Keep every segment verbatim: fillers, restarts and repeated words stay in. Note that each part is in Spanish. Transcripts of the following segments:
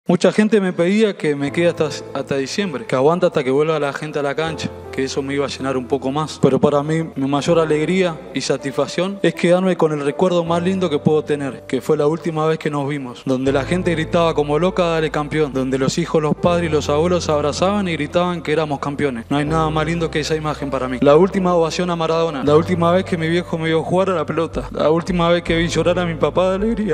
Mucha gente me pedía que me quede hasta, hasta diciembre, que aguante hasta que vuelva la gente a la cancha, que eso me iba a llenar un poco más. Pero para mí, mi mayor alegría y satisfacción es quedarme con el recuerdo más lindo que puedo tener, que fue la última vez que nos vimos, donde la gente gritaba como loca, dale campeón, donde los hijos, los padres y los abuelos se abrazaban y gritaban que éramos campeones. No hay nada más lindo que esa imagen para mí. La última ovación a Maradona, la última vez que mi viejo me vio jugar a la pelota, la última vez que vi llorar a mi papá de alegría.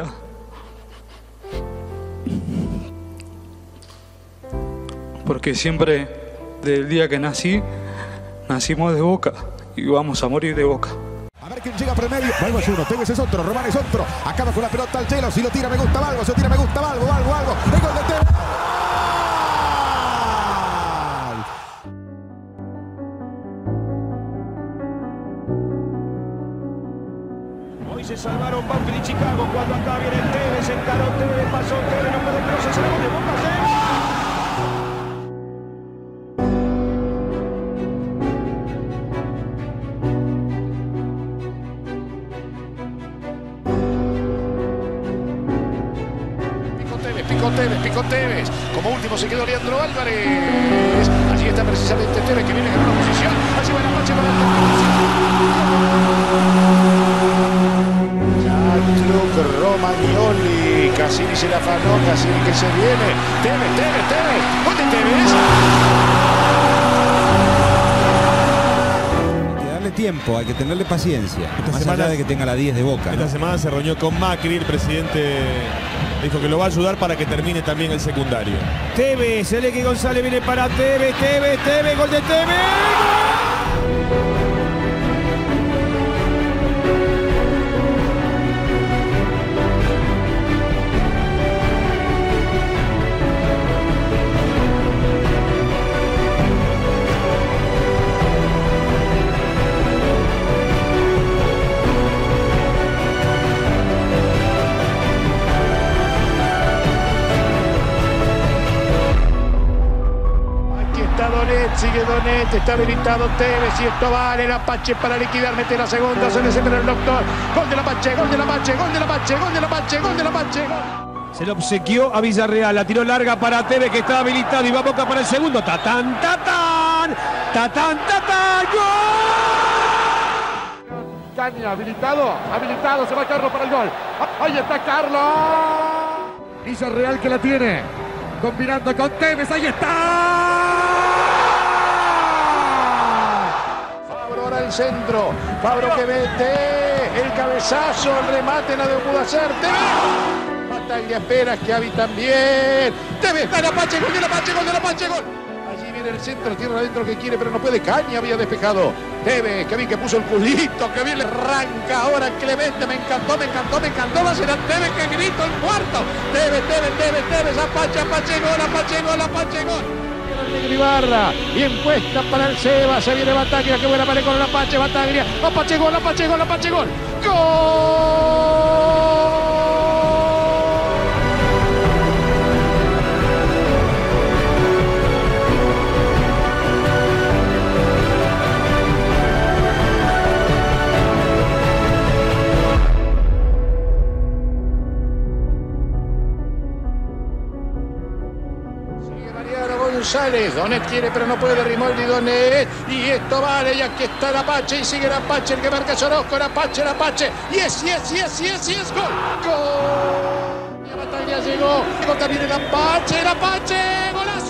Porque siempre, desde el día que nací, nacimos de Boca y vamos a morir de Boca. A ver quién llega por el medio. Balbo es uno, Tevez es otro, Román es otro. Acaba con la pelota al Chelo, si lo tira me gusta Balbo, si lo tira me gusta Balbo, Balbo, Balbo. El gol de Tevez. Hoy se salvaron Banfield y Chicago cuando acá viene Tevez, encaró Tevez, pasó Tevez, no puede cruzar, se la pone Boca, ¡sí! Picó Tevez, picó Tevez. Como último se quedó Leandro Álvarez. Allí está precisamente Tevez que viene a ganar la posición. Allí va la marcha para el Gianluca Romagnoli. Cassini se la afanó, Cassini que se viene. Tevez, Tevez, Tevez. Gol de Tevez. Hay que darle tiempo, hay que tenerle paciencia. Esta más semana, allá de que tenga la diez de Boca. Esta ¿no? semana se reunió con Macri, el presidente dijo que lo va a ayudar para que termine también el secundario. Tevez, Eleki González viene para Tevez, Tevez, Tevez, gol de Tevez. Sigue Donet, está habilitado Tevez y esto vale el Apache para liquidar, mete la segunda, se le separa el doctor. Gol del Apache, gol del Apache, gol del Apache, gol del Apache, gol del Apache. Se lo obsequió a Villarreal, la tiró larga para Tevez que está habilitado y va Boca para el segundo. Tatán, tatán, tatán, tatán, gol. Caña, habilitado, habilitado, se va Carlos para el gol. Ahí está Carlos. Villarreal que la tiene, combinando con Tevez, ahí está. El centro, Fabro que mete el cabezazo, el remate, nadie pudo hacer. Tevez, Bataglia espera, Schiavi también. Tevez, el Apache, gol del Apache, gol del Apache, gol. Allí viene el centro, tierra adentro que quiere, pero no puede. Caña había despejado. Tevez, que bien que puso el culito, que bien le arranca ahora Clemente. Me encantó, me encantó, me encantó. Va a ser a Tevez que grito el cuarto. Tevez, Tevez, Tevez, Tevez, Apache, Apache, gol, Apache, gol, Apache, gol. Ibarra, bien puesta para el Seba, se viene Bataglia, que buena pared con el Apache, Bataglia, Apache gol, Apache gol, Apache gol, ¡gol! González, Donet quiere pero no puede, Rimoldi, Donet, y esto vale, y aquí está el Apache, y sigue el Apache, el que marca es Orozco, el Apache, el Apache, yes, yes, yes, yes, yes, gol, gol, y la batalla llegó, llegó también el Apache, el Apache, golazo.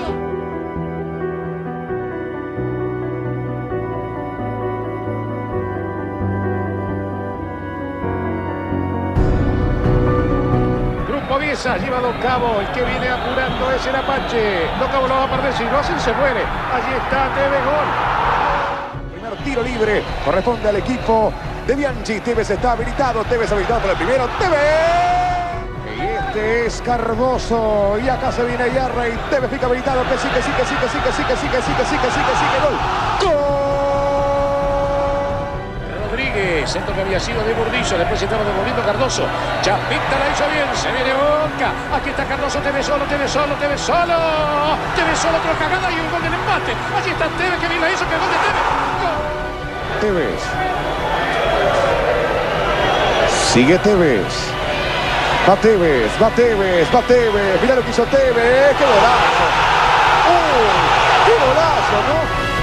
Viesa, lleva Don Cabo, el que viene apurando es el Apache. Don Cabo lo va a perder, si lo hacen se muere. Allí está Tevez, gol. Primer tiro libre, corresponde al equipo de Bianchi. Tevez está habilitado, Tevez habilitado para el primero. Tevez. Y este es Cardoso. Y acá se viene Yarra y Tevez pica habilitado. Que sí, que sí, que sí, que sí, que sí, que sí, que sí, que sí, que sí, que sí, que gol. ¡Gol! Centro que había sido de Burdizo, después se estaba devolviendo Cardoso. Chapita la hizo bien, se viene Boca. Aquí está Cardoso, Tevez solo, Tevez solo, Tevez solo. Tevez solo, otra cagada y un gol del empate. Allí está Tevez, que bien la hizo, que gol de Tevez. Gol. Tevez. Sigue Tevez. Va Tevez, va Tevez, va Tevez. Mirá lo que hizo Tevez. ¡Qué golazo! ¡Uy! ¡Qué golazo, ¿no?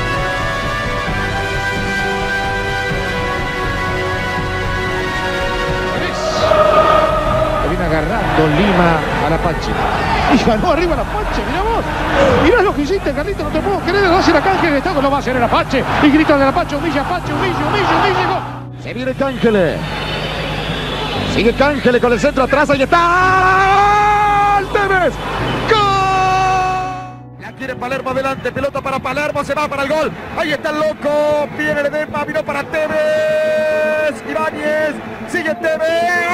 Le viene agarrando Lima a la Pache. Y ganó arriba la Pache, mirá vos. Mirá lo que hiciste, Carlito, no te puedo creer. Lo hace la Cángel, el Estado lo va a hacer el Apache. Y grita de la Pache, humilla Apache, humilla, humilla, humilla. Gol. Se viene Cángel. Sigue Cángel con el centro atrás, ahí está. Tevez. ¡Gol! La quiere Palermo adelante, pelota para Palermo, se va para el gol. Ahí está el loco, viene el Edema, miró para Tevez. Ibáñez, sigue Tevez.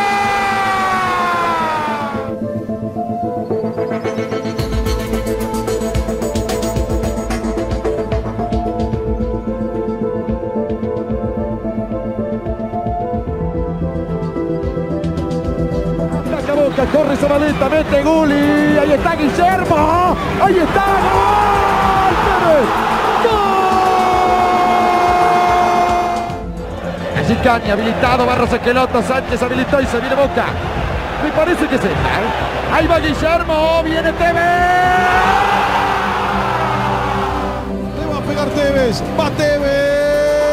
Boca, corre Zabaleta, mete Gulli, ahí está Guillermo, ahí está, gol, Tevez, gol. Allí Caña, habilitado, Barros Esqueloto, Sánchez habilitó y se viene Boca. Me parece que se está. Ahí va Guillermo, viene Tevez. Le va a pegar Tevez, va Tevez.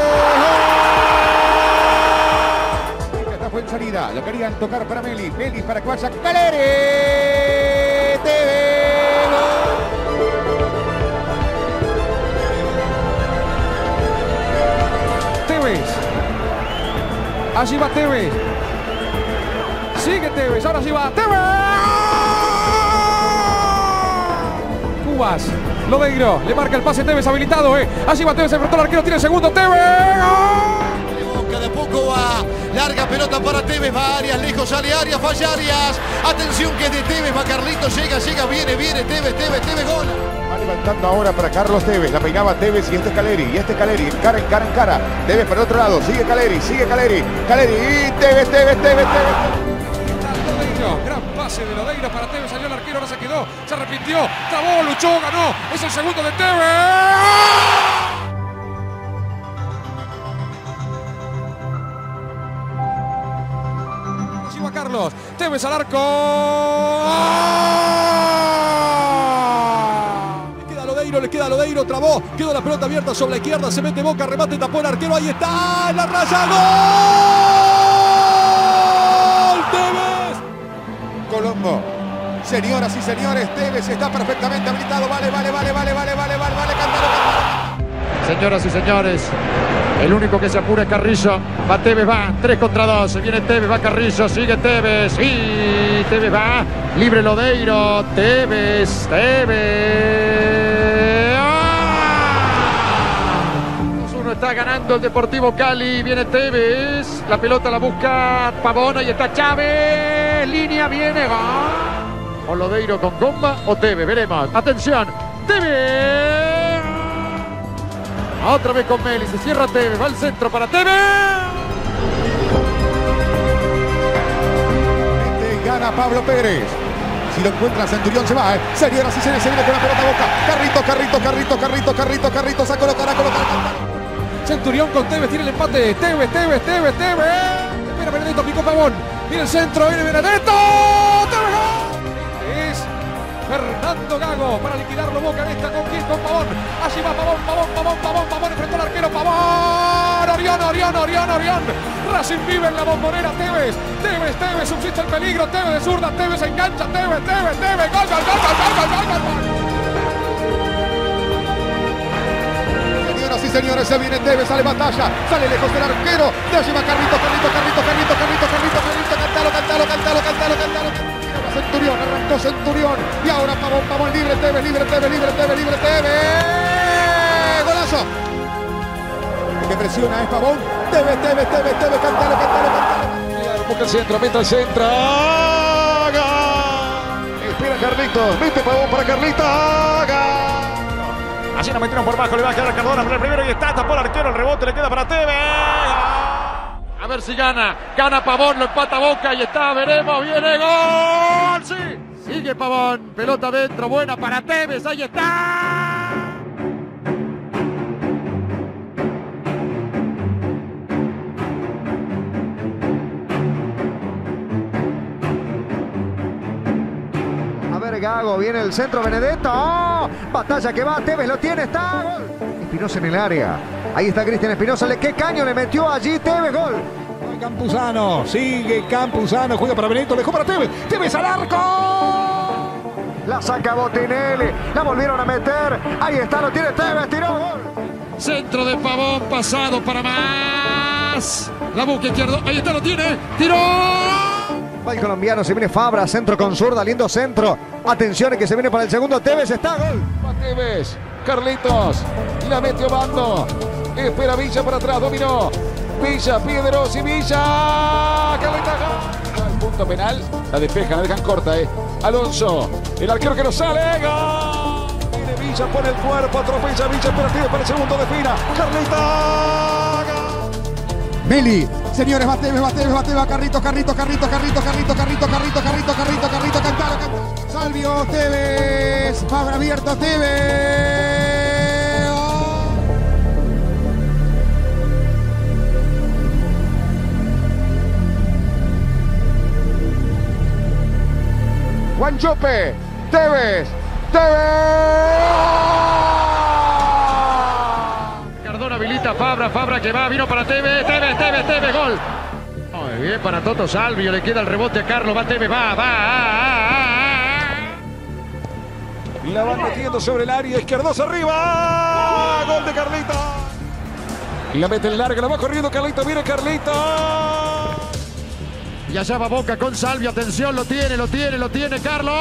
Fue en salida, lo querían tocar para Meli, Meli para que vaya Caleri, Tevez. Tevez. Allí va Tevez. Sigue Tevez, ahora sí va Tevez. Cubas, Lodeiro, le marca el pase Tevez habilitado, eh. Allí va Tevez, se enfrentó al arquero, tiene el segundo, Tevez. De a poco va, larga pelota para Tevez, va Arias, lejos, sale Arias, falla Arias, atención que es de Tevez, va Carlitos, llega, llega, viene, viene, Tevez, Tevez, Tevez, gol. Va levantando ahora para Carlos Tevez, la peinaba Tevez y este es Caleri, y este es Caleri, cara en cara en cara, Tevez para el otro lado, sigue Caleri, sigue Caleri, Caleri, y Tevez, Tevez, Tevez, Tevez. Gran pase de Lodeiro para Tevez, salió el arquero, ahora se quedó, se arrepintió, trabó, luchó, ganó, es el segundo de Tevez. Carlos, Tevez al arco. Le queda Lodeiro, le queda Lodeiro, trabó, quedó la pelota abierta sobre la izquierda, se mete Boca, remate, tapó el arquero, ahí está, la raya, gol. Tevez. Colombo. Señoras y señores, Tevez está perfectamente habilitado. Vale, vale, vale, vale, vale, vale, vale, vale, cántalo, cántalo. Señoras y señores, el único que se apura es Carrillo. Va Tevez, va, tres contra dos. Se viene Tevez, va Carrillo, sigue Tevez. Y Tevez va, libre Lodeiro. Tevez, Tevez. ¡Ah! uno está ganando el Deportivo Cali. Viene Tevez, la pelota la busca Pavón. Ahí está Chávez. Línea, viene, gol. O Lodeiro con Comba o Tevez, veremos. Atención, Tevez. Otra vez con Meli, se cierra Tevez, va al centro para Tevez. Este gana Pablo Pérez. Si lo encuentra Centurión se va, ¿eh? Señoras y señores, se viene con la pelota a Boca. Carrito, Carrito, Carrito, Carrito, Carrito, Carrito, saca colocar, a colocar. Centurión con Tevez, tiene el empate. Tevez, Tevez, Tevez, Tevez. Mira Benedetto, picó Pavón. Viene el centro, viene Benedetto. Tevez, gol. Es Fernando Gago para liquidarlo Boca en esta conquista con Pavón. Allí va Pavón, Pavón, Pavón, Pavón, Pavón, enfrentó al arquero Pavón. Orión, Orión, Orión, Orión. Racing vive en la bombonera. Tevez, Tevez, Tevez, subsiste el peligro. Tevez de zurda, Tevez engancha. Tevez, Tevez, Tevez. Gol, gol, gol, gol, gol, gol, gol, gol. Señoras y señores, se viene Tevez, sale batalla, sale lejos del arquero. De allí va Carrito, Carrito, Carrito, Carrito, Carrito, Carrito, Carrito. Cantalo, cantalo, cantalo, cantalo, cantalo. Centurión, arrancó Centurión y ahora Pavón, Pavón libre, Tevez, libre, Tevez, libre, Tevez, libre, Tevez. Golazo. El que presiona es Pavón. Tevez, Tevez, Tevez, Tevez, cantalo, cantalo, cantalo. Busca el centro, mete el centro. Espera Carlitos, mete Pavón para Carlitos. Allí la metieron por bajo, le va a quedar Cardona para el primero y está, tapó el arquero, el rebote le queda para Tevez. A ver si gana, gana Pavón, lo empata Boca y está, veremos, viene gol, sí, sigue Pavón, pelota adentro, buena para Tevez, ahí está. fue Gago, viene el centro Benedetto. ¡Oh! Batalla que va, Tevez lo tiene, está. Gol. Espinosa en el área. Ahí está Cristian Espinosa. ¿Qué caño le metió allí Tevez? Gol. Campuzano, sigue Campuzano, juega para Benedetto, dejó para Tevez. Tevez al arco. La saca Botinelli, la volvieron a meter. Ahí está, lo tiene Tevez, tiró, gol. Centro de Pavón, pasado para más. La boca izquierdo, ahí está, lo tiene, tiró. Va el colombiano, se viene Fabra, centro con zurda, lindo centro. Atención que se viene para el segundo, Tevez está, gol. Va Tevez, Carlitos, la metió Bando. Espera Villa por atrás, dominó. Villa, Piedros y Villa. Carlitos, gol. Al punto penal, la despejan, la dejan corta, eh. Alonso, el arquero que no sale, gol. Viene Villa, pone el cuerpo, atropella Villa, espera Tevez para el segundo de fila. Carlitos, gol. Meli, señores, va Tevez, va Tevez, va Tevez, va Carrito, Carrito, Carrito, Carrito, Carrito, Carrito, Carrito, Carrito, Carrito, Carrito, Cantaro, Cantaro. Salvio, Tevez, Fabra abierto, Tevez. Juanchope, Tevez, Tevez. Cardona habilita a Fabra, Fabra que va, vino para Tevez, Tevez, Tevez, Tevez, gol. Muy bien para Toto Salvio, le queda el rebote a Carlos, va Tevez, va, va, ah, ah, ah. La van metiendo sobre el área, Izquierdoso arriba, gol de Carlitos. La mete en larga, la va corriendo Carlitos, viene Carlitos. Y allá va Boca con Salvio, atención, lo tiene, lo tiene, lo tiene Carlos.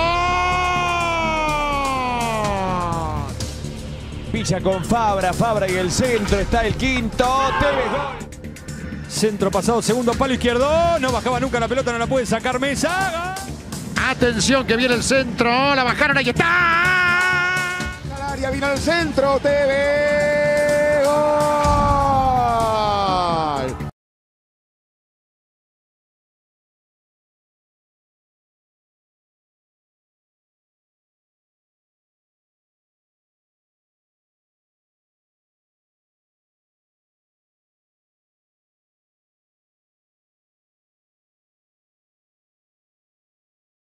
Villa con Fabra, Fabra y el centro, está el quinto, Tevez, gol. Centro pasado, segundo palo izquierdo, no bajaba nunca la pelota, no la puede sacar Mesa. Atención que viene el centro, la bajaron, ahí está. Al área, vino al centro, Tevez.